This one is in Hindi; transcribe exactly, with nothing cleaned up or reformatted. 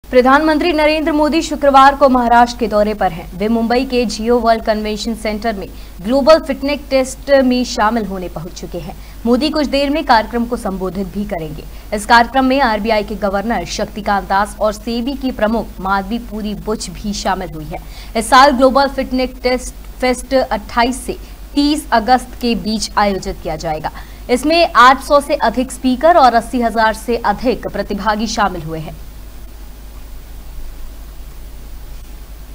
प्रधानमंत्री नरेंद्र मोदी शुक्रवार को महाराष्ट्र के दौरे पर हैं। वे मुंबई के जियो वर्ल्ड कन्वेंशन सेंटर में ग्लोबल फिटनेस टेस्ट में शामिल होने पहुंच चुके हैं। मोदी कुछ देर में कार्यक्रम को संबोधित भी करेंगे। इस कार्यक्रम में आरबीआई के गवर्नर शक्तिकांत दास और सेबी की प्रमुख माधवी पुरी बुच भी शामिल हुई है। इस साल ग्लोबल फिटनेस टेस्ट फेस्ट अट्ठाईस से तीस अगस्त के बीच आयोजित किया जाएगा। इसमें आठ सौ से अधिक स्पीकर और अस्सी हजार से अधिक प्रतिभागी शामिल हुए हैं।